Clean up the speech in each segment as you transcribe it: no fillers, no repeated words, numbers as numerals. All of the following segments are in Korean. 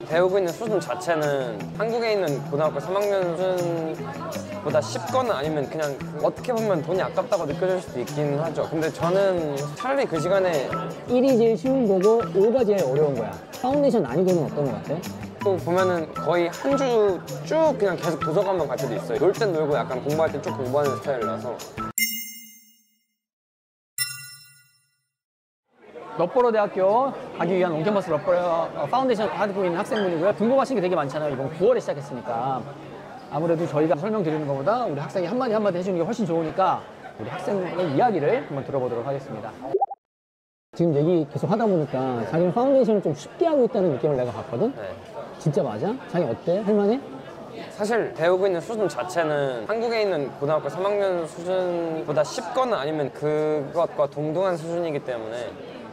배우고 있는 수준 자체는 한국에 있는 고등학교 3학년 수준보다 쉽거나 아니면 그냥 어떻게 보면 돈이 아깝다고 느껴질 수도 있긴 하죠. 근데 저는 차라리 그 시간에 1이 제일 쉬운 거고 5가 제일 어려운 거야. 파운데이션 난이도는 어떤 거 같아? 또 보면은 거의 한 주 쭉 그냥 계속 도서관만 갈 때도 있어요. 놀 땐 놀고 약간 공부할 땐 쭉 공부하는 스타일이라서. 럿버러 대학교 가기 위한 온캠퍼스 럿버러 파운데이션 하고 있는 학생분이고요. 궁금하신 게 되게 많잖아요. 이번 9월에 시작했으니까 아무래도 저희가 설명드리는 것보다 우리 학생이 한마디 해주는 게 훨씬 좋으니까 우리 학생의 이야기를 한번 들어보도록 하겠습니다. 지금 얘기 계속 하다 보니까 자기는 파운데이션을 좀 쉽게 하고 있다는 느낌을 내가 받거든? 네. 진짜 맞아? 자기 어때? 할만해? 사실 배우고 있는 수준 자체는 한국에 있는 고등학교 3학년 수준보다 쉽거나 아니면 그것과 동등한 수준이기 때문에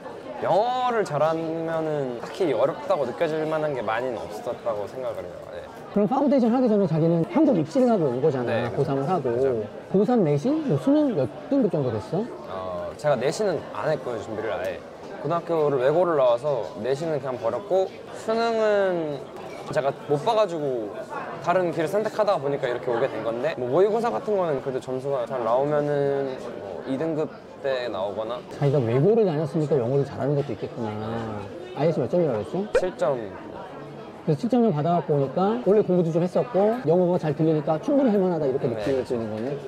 영어를 잘하면은 딱히 어렵다고 느껴질 만한 게 많이는 없었다고 생각을 해요. 네. 그럼 파운데이션 하기 전에 자기는 한국 입시를 하고 온 거잖아. 네, 고3을 하고. 그렇죠. 고3 내신? 뭐 수능 몇 등급 정도 됐어? 제가 내신은 안 했거든요, 준비를 아예. 고등학교를 외고를 나와서 내신은 그냥 버렸고 수능은 제가 못 봐가지고 다른 길을 선택하다 보니까 이렇게 오게 된 건데 뭐 모의고사 같은 거는 그래도 점수가 잘 나오면은 뭐 2등급 때 나오거나 자기가 외고를 다녔으니까 영어를 잘하는 것도 있겠구나. IELTS 몇 점이라고 했어? 7점. 그래서 7점을 받아갖고 오니까 원래 공부도 좀 했었고 영어가 잘 들리니까 충분히 할만하다 이렇게 네. 느낄 수 있는 거네.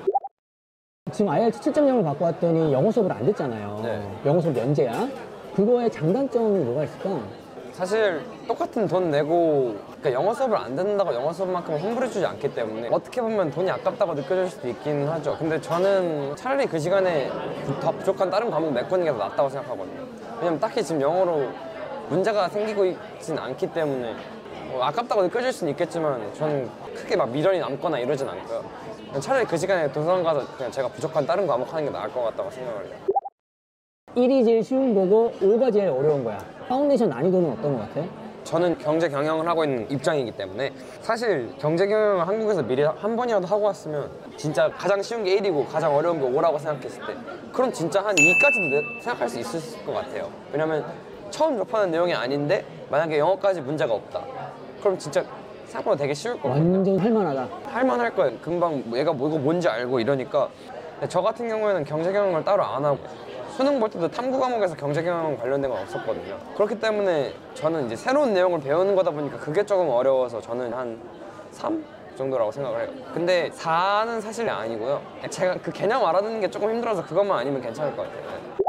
지금 IELTS 7.0을 받고 왔더니 영어 수업을 안 듣잖아요. 네. 영어 수업 연재야. 그거의 장단점이 뭐가 있을까? 사실 똑같은 돈 내고 그러니까 영어 수업을 안 듣는다고 영어 수업만큼 환불해주지 않기 때문에 어떻게 보면 돈이 아깝다고 느껴질 수도 있긴 하죠. 근데 저는 차라리 그 시간에 더 부족한 다른 과목 메꾸는 게 더 낫다고 생각하거든요. 왜냐면 딱히 지금 영어로 문제가 생기고 있진 않기 때문에 뭐 아깝다고 느껴질 수는 있겠지만 저는 크게 막 미련이 남거나 이러진 않고요. 차라리 그 시간에 도서관 가서 그냥 제가 부족한 다른 과목 하는 게 나을 것 같다고 생각을 해요. 1이 제일 쉬운 거고 5가 제일 어려운 거야. 파운데이션 난이도는 어떤 거 같아? 저는 경제 경영을 하고 있는 입장이기 때문에 사실 경제 경영을 한국에서 미리 한 번이라도 하고 왔으면 진짜 가장 쉬운 게 1이고 가장 어려운 게 5라고 생각했을 때 그럼 진짜 한 2까지도 생각할 수 있을 것 같아요. 왜냐면 처음 접하는 내용이 아닌데 만약에 영어까지 문제가 없다. 그럼 진짜 생각보다 되게 쉬울 것 같아요. 완전 할만하다. 할만할 거예요. 금방 얘가 이거 뭔지 알고 이러니까. 근데 저 같은 경우에는 경제 경영을 따로 안 하고 수능 볼 때도 탐구 과목에서 경제 경영 관련된 건 없었거든요. 그렇기 때문에 저는 이제 새로운 내용을 배우는 거다 보니까 그게 조금 어려워서 저는 한 3 정도라고 생각을 해요. 근데 4는 사실 아니고요. 제가 그 개념 알아듣는 게 조금 힘들어서 그것만 아니면 괜찮을 것 같아요.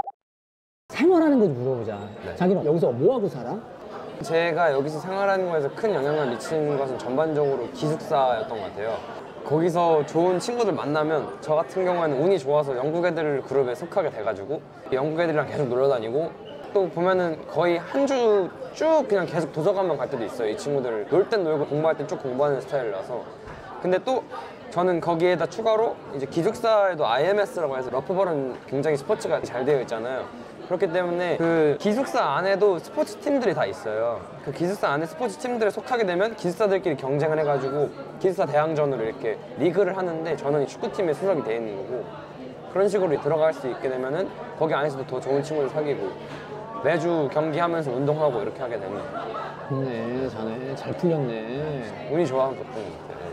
생활하는 거 좀 물어보자. 네. 자기는 여기서 뭐 하고 살아? 제가 여기서 생활하는 거에서 큰 영향을 미치는 것은 전반적으로 기숙사였던 것 같아요. 거기서 좋은 친구들 만나면 저 같은 경우에는 운이 좋아서 영국 애들 그룹에 속하게 돼가지고 영국 애들이랑 계속 놀러 다니고 또 보면은 거의 한 주 쭉 그냥 계속 도서관만 갈 때도 있어요. 이 친구들 놀 땐 놀고 공부할 땐 쭉 공부하는 스타일이라서. 근데 또 저는 거기에다 추가로 이제 기숙사에도 IMS라고 해서 러프볼은 굉장히 스포츠가 잘 되어 있잖아요. 그렇기 때문에 그 기숙사 안에도 스포츠 팀들이 다 있어요. 그 기숙사 안에 스포츠 팀들에 속하게 되면 기숙사들끼리 경쟁을 해가지고 기숙사 대항전으로 이렇게 리그를 하는데 저는 이 축구팀에 소속이 돼 있는 거고 그런 식으로 들어갈 수 있게 되면은 거기 안에서도 더 좋은 친구들 사귀고 매주 경기하면서 운동하고 이렇게 하게 되는 좋네, 자네. 잘 풀렸네. 운이 좋아하면 좋던 것 같아요.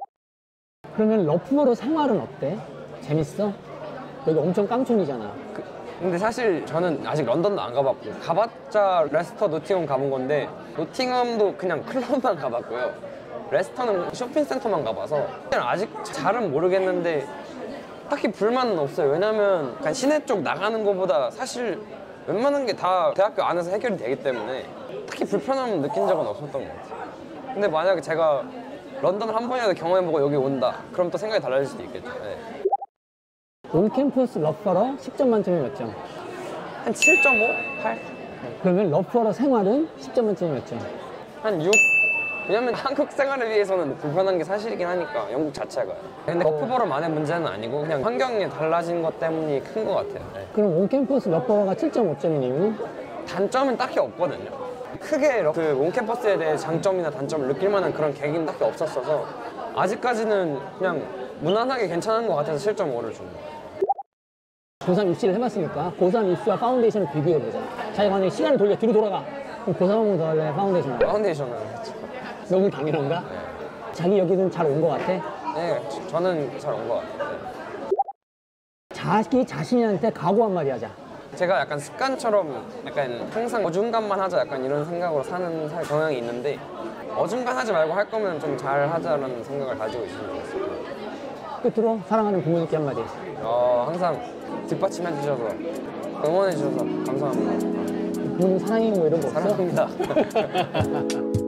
그러면 러프버러 생활은 어때? 재밌어? 여기 엄청 깡촌이잖아. 근데 사실 저는 아직 런던도 안 가봤고 가봤자 레스터, 노팅엄 가본 건데 노팅엄도 그냥 클럽만 가봤고요. 레스터는 쇼핑센터만 가봐서 아직 잘은 모르겠는데 딱히 불만은 없어요. 왜냐면 약간 시내 쪽 나가는 것보다 사실 웬만한 게 다 대학교 안에서 해결이 되기 때문에 딱히 불편함을 느낀 적은 없었던 것 같아요. 근데 만약에 제가 런던을 한 번이라도 경험해보고 여기 온다 그럼 또 생각이 달라질 수도 있겠죠. 네. 온캠퍼스 러프버러 10점 만점에 몇 점? 한 7.5? 8? 그러면 러프버러 생활은 10점 만점에 몇 점? 한 6? 왜냐면 한국 생활을 위해서는 불편한 게 사실이긴 하니까 영국 자체가. 근데 러프버러만의 문제는 아니고 그냥 환경이 달라진 것 때문이 큰 것 같아요. 네. 그럼 온캠퍼스 러프버러가 7.5점인 이유는? 단점은 딱히 없거든요. 크게 그 온캠퍼스에 대해 장점이나 단점을 느낄 만한 그런 계기는 딱히 없었어서 아직까지는 그냥 무난하게 괜찮은 것 같아서 7.5를 준 거예요. 고3 입시를 해봤으니까 고3 입시와 파운데이션을 비교해보자. 자기가 만약에 시간을 돌려 뒤로 돌아가. 그럼 고3하면 더 할래? 파운데이션 할래? 파운데이션을 했죠. 너무 당연한가? 자기 여기는 잘 온 것 같아? 네, 저는 잘 온 것 같아요. 자기 자신한테 각오 한마디 하자. 제가 약간 습관처럼 약간 항상 어중간만 하자 약간 이런 생각으로 사는 경향이 있는데 어중간 하지 말고 할 거면 좀 잘 하자라는 생각을 가지고 있으면 좋겠어요. 끝으로 사랑하는 부모님께 한마디. 항상 뒷받침해 주셔서 응원해 주셔서 감사합니다. 부모님 사랑해 뭐 이런 거 없어? 사랑합니다.